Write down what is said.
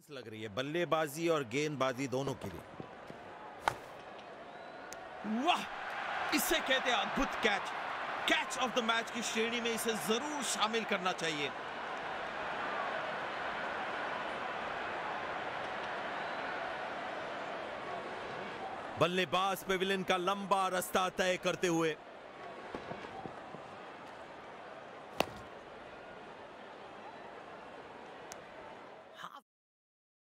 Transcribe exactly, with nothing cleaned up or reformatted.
लग रही है बल्लेबाजी और गेंदबाजी दोनों के लिए। वाह, इसे कहते हैं अद्भुत catch. Catch of the match की श्रेणी में इसे जरूर शामिल करना चाहिए। बल्लेबाज पेविलियन का लंबा रास्ता तय करते हुए